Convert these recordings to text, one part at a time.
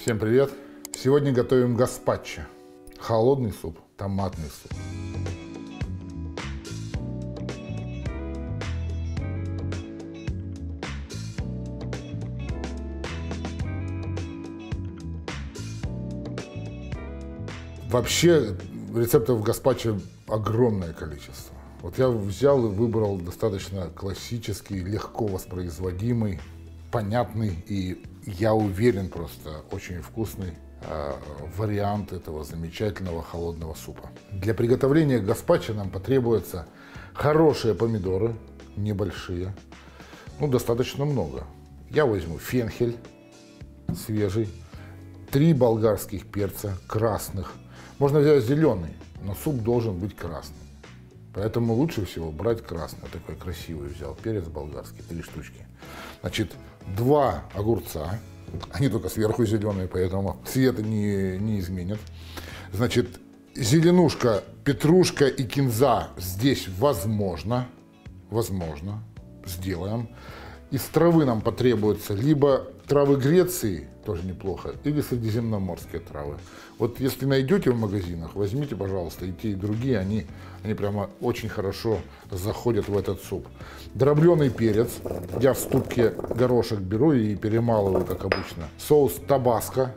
Всем привет! Сегодня готовим гаспачо. Холодный суп, томатный суп. Вообще рецептов гаспачо огромное количество. Вот я взял и выбрал достаточно классический, легко воспроизводимый, понятный и, я уверен, просто очень вкусный вариант этого замечательного холодного супа. Для приготовления гаспачо нам потребуются хорошие помидоры, небольшие, достаточно много. Я возьму фенхель свежий, 3 болгарских перца красных. Можно взять зеленый, но суп должен быть красный. Поэтому лучше всего брать красный. Вот такой красивый взял перец болгарский, 3 штучки. Значит, 2 огурца. Они только сверху зеленые, поэтому цвета не изменят. Значит, зеленушка, петрушка и кинза здесь возможно. Сделаем. Из травы нам потребуется либо травы Греции, тоже неплохо, или средиземноморские травы. Вот если найдете в магазинах, возьмите, пожалуйста, и те, и другие, они прямо очень хорошо заходят в этот суп. Дробленый перец, я в ступке горошек беру и перемалываю, как обычно. Соус табаско,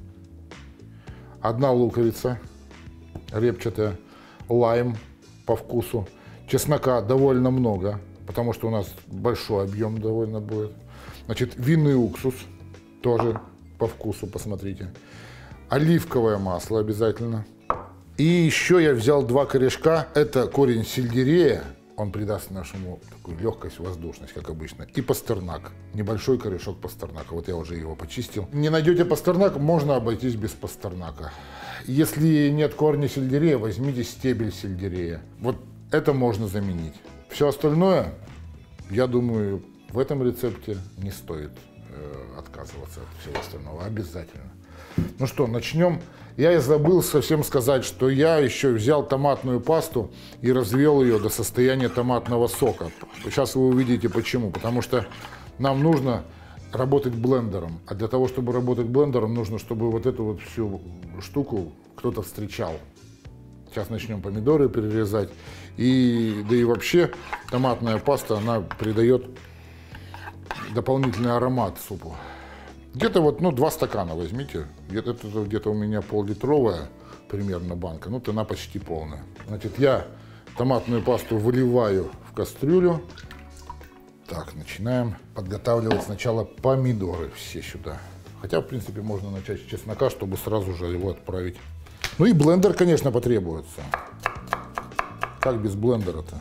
1 луковица репчатая, лайм по вкусу, чеснока довольно много, потому что у нас большой объем довольно будет. Значит, винный уксус, тоже по вкусу, посмотрите. Оливковое масло обязательно. И еще я взял 2 корешка. Это корень сельдерея, он придаст нашему такую легкость, воздушность, как обычно. И пастернак, небольшой корешок пастернака. Вот я уже его почистил. Не найдете пастернак, можно обойтись без пастернака. Если нет корня сельдерея, возьмите стебель сельдерея. Вот это можно заменить. Все остальное, я думаю, в этом рецепте не стоит отказываться от всего остального, обязательно. Ну что, начнем. Я и забыл совсем сказать, что я еще взял томатную пасту и развел ее до состояния томатного сока. Сейчас вы увидите почему. Потому что нам нужно работать блендером. А для того, чтобы работать блендером, нужно, чтобы вот эту вот всю штуку кто-то встречал. Сейчас начнем помидоры перерезать. Да и вообще томатная паста, она придает дополнительный аромат супу. Где-то вот, 2 стакана возьмите. Где-то у меня пол-литровая примерно банка. Она почти полная. Значит, я томатную пасту выливаю в кастрюлю. Так, начинаем подготавливать сначала помидоры все сюда. Хотя, в принципе, можно начать с чеснока, чтобы сразу же его отправить. И блендер, конечно, потребуется. Как без блендера-то?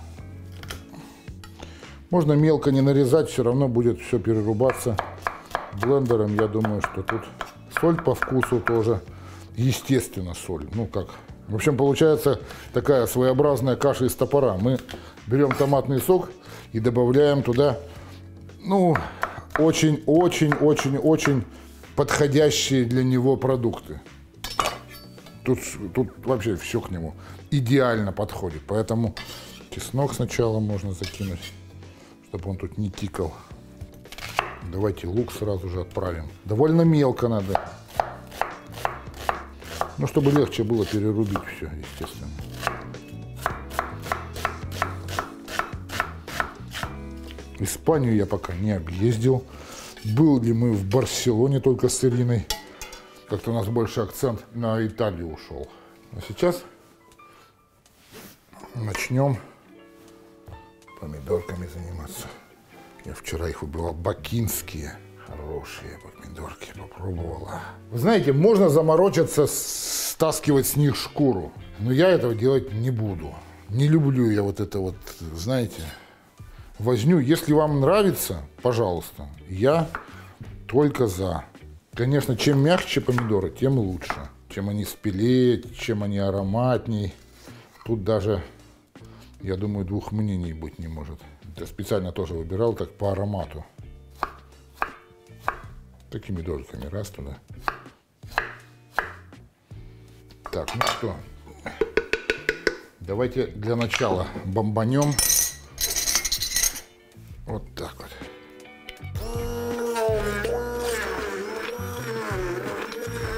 Можно мелко не нарезать, все равно будет все перерубаться. Блендером, я думаю, что тут соль по вкусу тоже. Естественно, соль. В общем, получается такая своеобразная каша из топора. Мы берем томатный сок и добавляем туда, очень подходящие для него продукты. Тут вообще все к нему идеально подходит. Поэтому чеснок сначала можно закинуть, чтобы он тут не тикал. Давайте лук сразу же отправим. Довольно мелко надо. Чтобы легче было перерубить все, естественно. Испанию я пока не объездил. Были мы в Барселоне только с Ириной. Как-то у нас больше акцент на Италию ушел. А сейчас начнем помидорками заниматься. Я вчера их выбивал, бакинские, хорошие помидорки, попробовала. Вы знаете, можно заморочиться, стаскивать с них шкуру, но я этого делать не буду. Не люблю я вот это вот, знаете, возню. Если вам нравится, пожалуйста, я только за. Конечно, чем мягче помидоры, тем лучше. Чем они спелее, чем они ароматней. Тут даже, я думаю, 2 мнений быть не может. Я специально тоже выбирал так по аромату. Такими дольками, раз туда. Так, что, давайте для начала бомбанем. Вот так вот.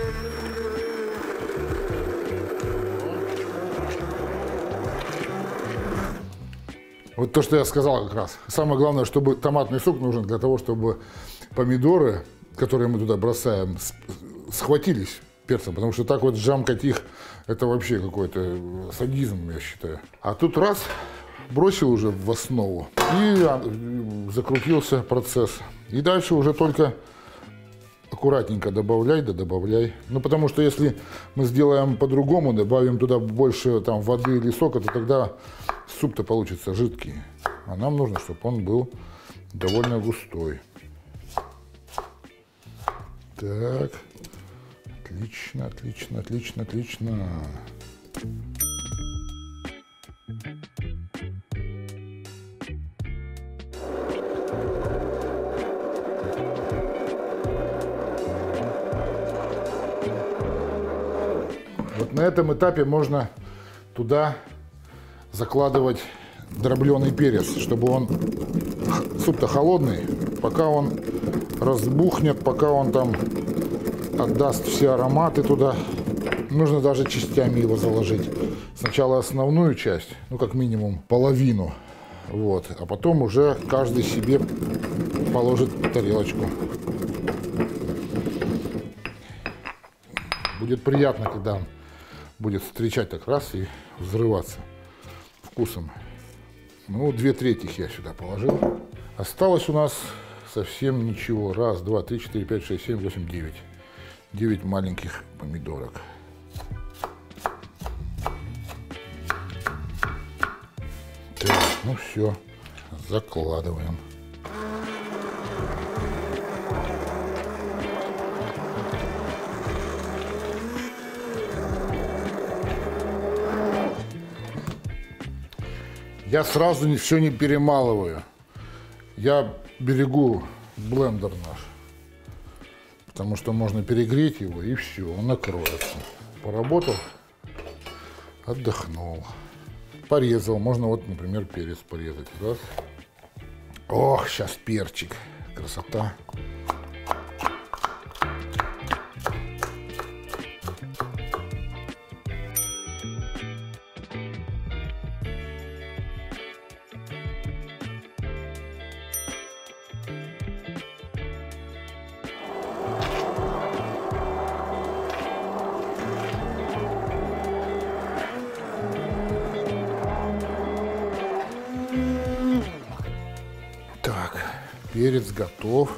Вот то, что я сказал как раз. Самое главное, чтобы томатный сок нужен для того, чтобы помидоры, которые мы туда бросаем, схватились перцем. Потому что так вот жамкать их, это вообще какой-то садизм, я считаю. А тут раз, бросил уже в основу, и закрутился процесс. И дальше уже только аккуратненько добавляй, да добавляй. Ну, потому что если мы сделаем по-другому, добавим туда больше там воды или сока, то тогда суп-то получится жидкий. А нам нужно, чтобы он был довольно густой. Так. Отлично, отлично, отлично, отлично. Вот на этом этапе можно туда закладывать дробленый перец, чтобы он, суп-то холодный, пока он разбухнет, пока он там отдаст все ароматы туда. Нужно даже частями его заложить. Сначала основную часть, ну как минимум половину, вот, а потом уже каждый себе положит тарелочку. Будет приятно, когда он будет встречать так раз и взрываться вкусом. Ну, 2/3 я сюда положил. Осталось у нас совсем ничего. 1, 2, 3, 4, 5, 6, 7, 8, 9. 9 маленьких помидорок. Так, ну все, закладываем. Я сразу все не перемалываю. Я берегу блендер наш. Потому что можно перегреть его, и все, он накроется. Поработал, отдохнул. Порезал. Можно вот, например, перец порезать. Раз. Ох, сейчас перчик. Красота. Перец готов.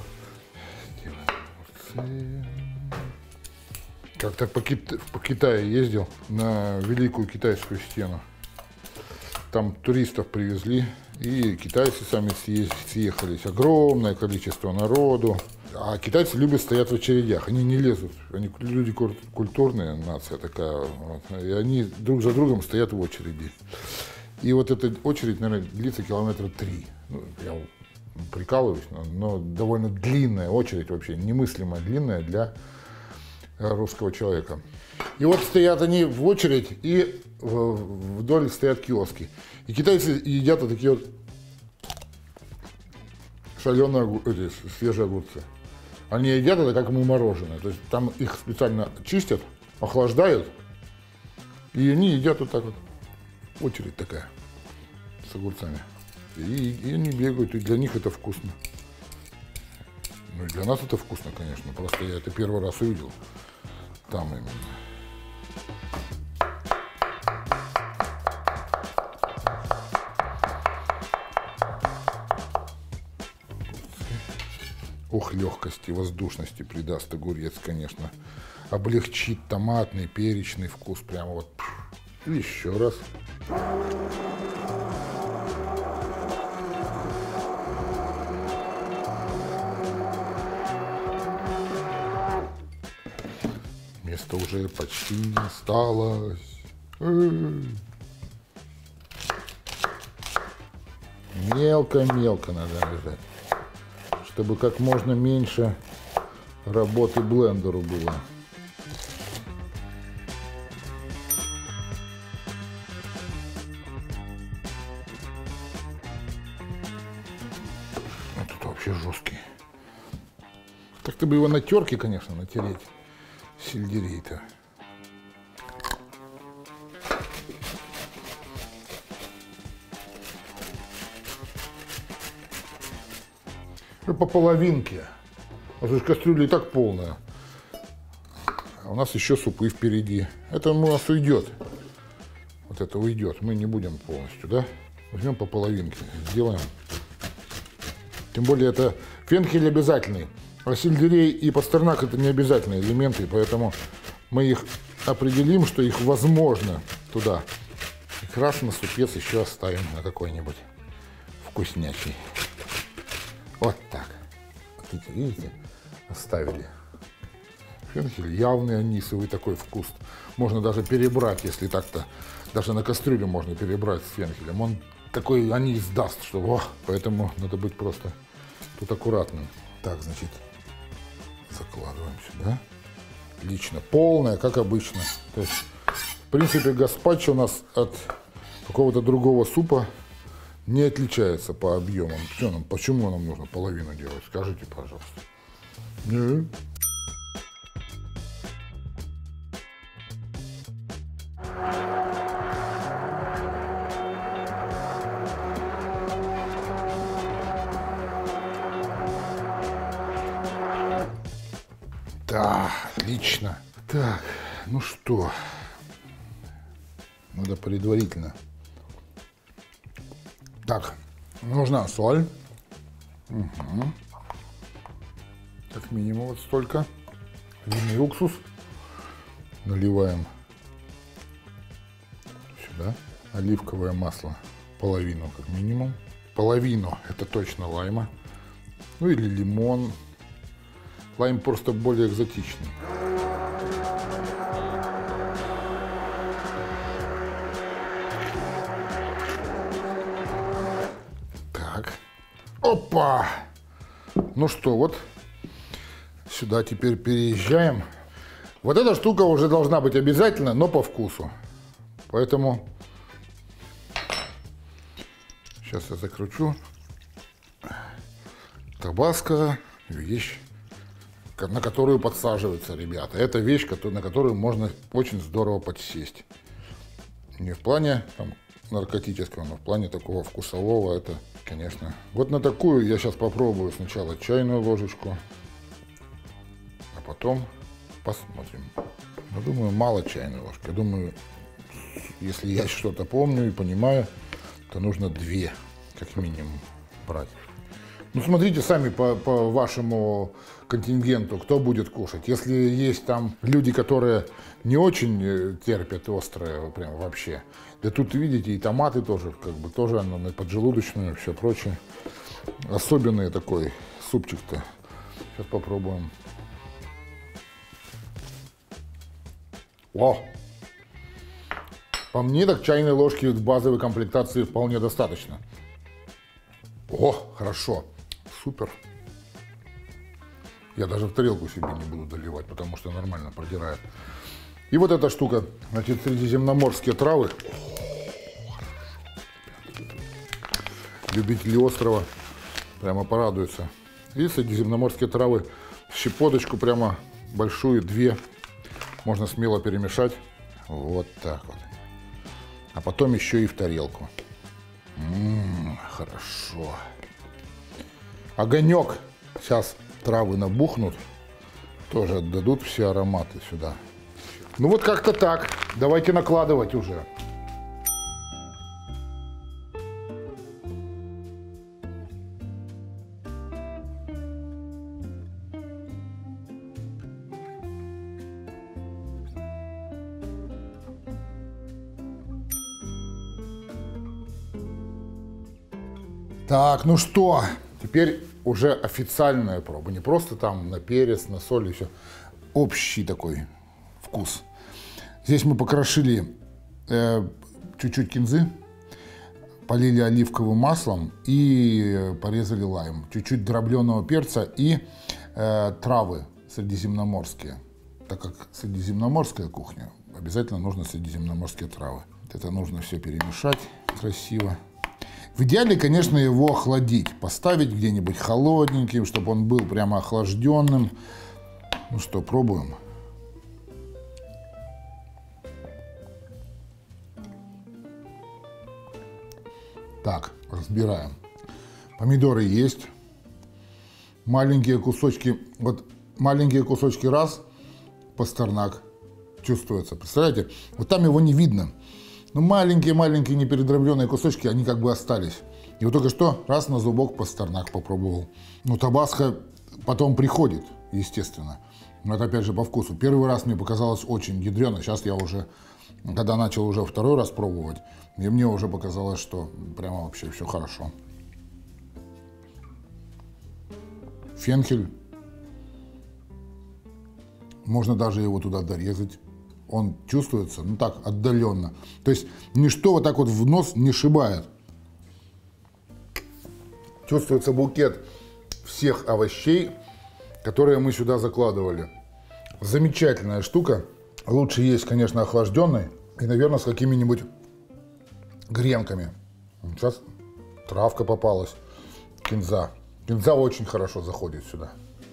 Как-то по Китаю ездил на Великую Китайскую стену. Там туристов привезли, и китайцы сами съехались. Огромное количество народу. А китайцы любят стоять в очередях. Они не лезут. Они люди культурные, нация такая. Вот, и они друг за другом стоят в очереди. И вот эта очередь, наверное, длится километра 3. Ну, я прикалываюсь, но довольно длинная очередь, вообще немыслимо длинная для русского человека. И вот стоят они в очередь, и вдоль стоят киоски. И китайцы едят вот такие вот соленые свежие огурцы. Они едят это как мы мороженое. То есть там их специально чистят, охлаждают, и они едят вот так вот. Очередь такая с огурцами. И они бегают, и для них это вкусно. Ну и для нас это вкусно, конечно. Просто я это первый раз увидел. Там именно. Ох, легкости, воздушности придаст огурец, конечно. Облегчит томатный, перечный вкус. Прямо вот. Еще раз. Места уже почти не осталось. Мелко-мелко надо нарезать, чтобы как можно меньше работы блендеру было. А тут вообще жесткий. Так-то бы его на терке, конечно, натереть. Сельдерей-то. По половинке. Потому что кастрюля и так полная. А у нас еще супы впереди. Это у нас уйдет. Вот это уйдет. Мы не будем полностью, да? Возьмем по половинке. Сделаем. Тем более это фенхель обязательный. А сельдерей и пастернак это не обязательные элементы. Поэтому мы их определим, что их возможно туда. И красный супец еще оставим на какой-нибудь вкуснячий. Вот так. Видите? Оставили. Фенхель явный анисовый такой вкус. Можно даже перебрать, если так-то. Даже на кастрюлю можно перебрать с фенхелем. Он такой анис даст, что... О, поэтому надо быть просто тут аккуратным. Так, значит, закладываем сюда. Отлично. Полная, как обычно. То есть, в принципе, гаспачо у нас от какого-то другого супа не отличается по объемам. Почему нам нужно половину делать? Скажите, пожалуйста. Да, отлично. Так, ну что, надо предварительно. Так, нужна соль. Угу. Как минимум вот столько. Винный уксус. Наливаем сюда. Оливковое масло. Половину как минимум. Половину это точно лайма. Ну или лимон. Лайм просто более экзотичный. Так. Опа! Ну что, вот сюда теперь переезжаем. Вот эта штука уже должна быть обязательно, но по вкусу. Поэтому сейчас я закручу. Табаско — вещь, на которую подсаживаются ребята. Это вещь, на которую можно очень здорово подсесть. Не в плане там наркотического, но в плане такого вкусового. Это, конечно. Вот на такую я сейчас попробую сначала чайную ложечку, а потом посмотрим. Я думаю, мало чайной ложки. Я думаю, если я что-то помню и понимаю, то нужно 2, как минимум, брать. Ну, смотрите сами по вашему контингенту, кто будет кушать. Если есть там люди, которые не очень терпят острое прям вообще, да тут, видите, и томаты тоже, как бы, тоже оно на поджелудочную и все прочее. Особенный такой супчик-то. Сейчас попробуем. О! По мне, так чайной ложки в базовой комплектации вполне достаточно. О, хорошо. Супер. Я даже в тарелку себе не буду доливать, потому что нормально продирает. И вот эта штука, значит, средиземноморские травы. Любители острова прямо порадуются. И средиземноморские травы, щепоточку прямо большую, 2. Можно смело перемешать. Вот так вот. А потом еще и в тарелку. Хорошо. Огонек. Сейчас травы набухнут. Тоже отдадут все ароматы сюда. Ну вот как-то так. Давайте накладывать уже. Так, ну что, теперь уже официальная проба. Не просто там на перец, на соль и все. Общий такой вкус. Здесь мы покрошили чуть-чуть кинзы, полили оливковым маслом и порезали лайм. Чуть-чуть дробленого перца и травы средиземноморские. Так как средиземноморская кухня, обязательно нужно средиземноморские травы. Это нужно все перемешать красиво. В идеале, конечно, его охладить, поставить где-нибудь холодненьким, чтобы он был прямо охлажденным. Ну что, пробуем. Так, разбираем. Помидоры есть. Маленькие кусочки, вот маленькие кусочки раз, пастернак чувствуется. Представляете? Вот там его не видно. Но маленькие-маленькие непередробленные кусочки, они как бы остались. И вот только что раз на зубок пастернак попробовал. Ну, табаско потом приходит, естественно. Но это опять же по вкусу. Первый раз мне показалось очень ядрено. Сейчас я уже, когда начал уже второй раз пробовать, и мне уже показалось, что прямо вообще все хорошо. Фенхель. Можно даже его туда дорезать. Он чувствуется, ну так, отдаленно. То есть ничто вот так вот в нос не шибает. Чувствуется букет всех овощей, которые мы сюда закладывали. Замечательная штука. Лучше есть, конечно, охлажденной и, наверное, с какими-нибудь гренками. Сейчас травка попалась, кинза. Кинза очень хорошо заходит сюда.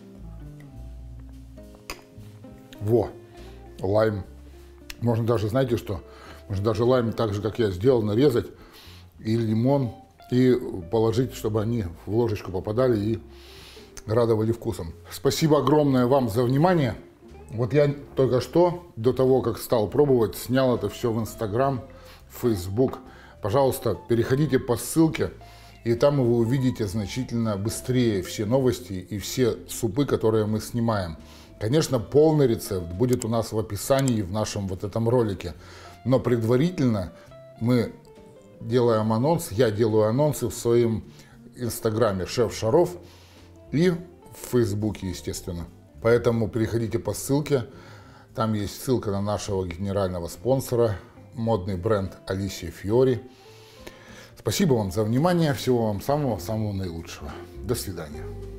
Во, лайм. Можно даже, знаете что, можно даже лайм так же, как я сделал, нарезать и лимон, и положить, чтобы они в ложечку попадали и радовали вкусом. Спасибо огромное вам за внимание. Вот я только что, до того, как стал пробовать, снял это все в Инстаграм, в Фейсбук. Пожалуйста, переходите по ссылке, и там вы увидите значительно быстрее все новости и все супы, которые мы снимаем. Конечно, полный рецепт будет у нас в описании в нашем вот этом ролике, но предварительно мы делаем анонс, я делаю анонсы в своем Инстаграме «Шеф Шаров» и в Фейсбуке, естественно. Поэтому переходите по ссылке, там есть ссылка на нашего генерального спонсора, модный бренд Alicia Fiori. Спасибо вам за внимание, всего вам самого-самого наилучшего. До свидания.